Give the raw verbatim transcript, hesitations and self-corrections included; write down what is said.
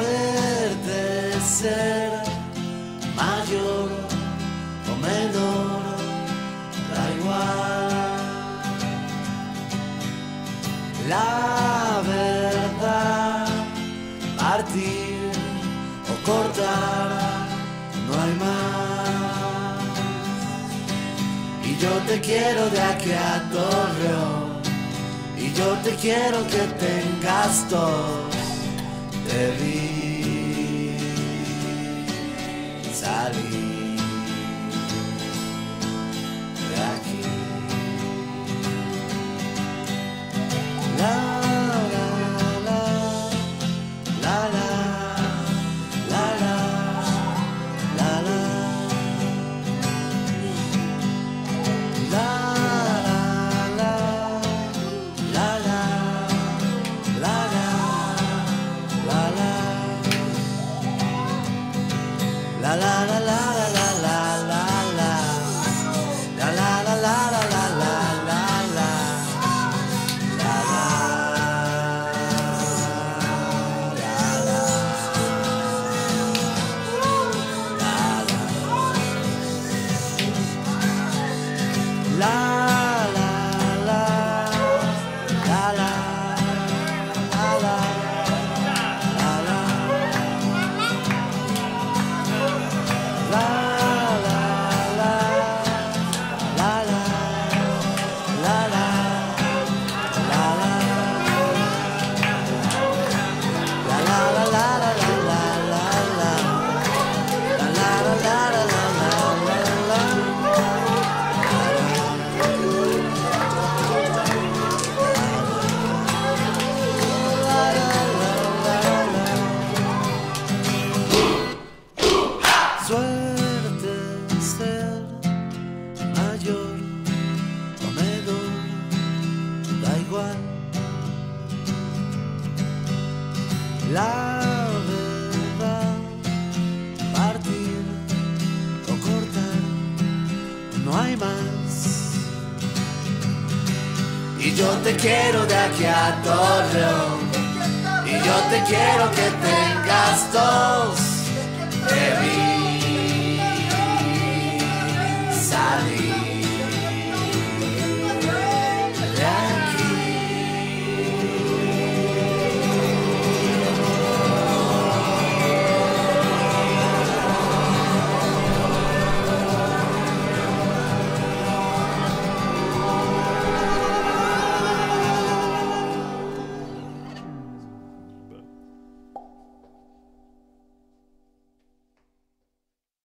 Suerte ser mayor o menor, da igual. La verdad, partir o cortar, no hay más. Y yo te quiero de aquí a Torreón, y yo te quiero que tengas todo. Te vi salir de aquí. La la la la la la la la la la La la la la la la la la la la la la la la la la la Suerte ser mayor o menor, da igual. La verdad, partir o cortar, no hay más. Y yo te quiero de aquí a Torreón, y yo te quiero que tengas dos. Te vi